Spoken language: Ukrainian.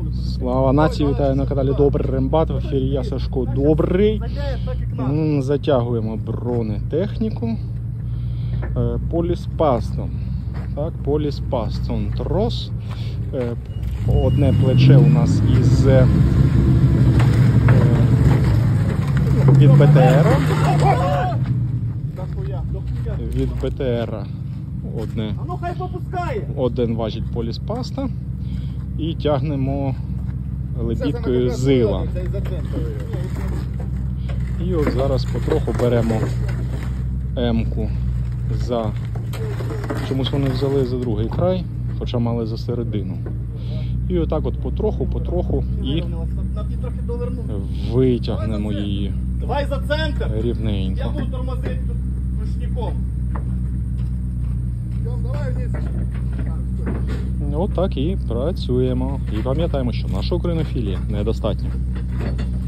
Слава нації, вітаю на каналі Добрий Рембат. В ефірі я, Сашко Добрий. Затягуємо бронетехніку поліспастом. Так, поліспастом трос. Одне плече у нас із від БТР. Від БТР один важить поліспаста. І тягнемо лебідкою зила. І от зараз потроху беремо М-ку за... Чомусь вони взяли за другий край, хоча мали за середину. І отак от потроху і витягнемо її рівненько. Я буду тормозити ручником. От так і працюємо. І пам'ятаємо, що наша українофілія недостатня.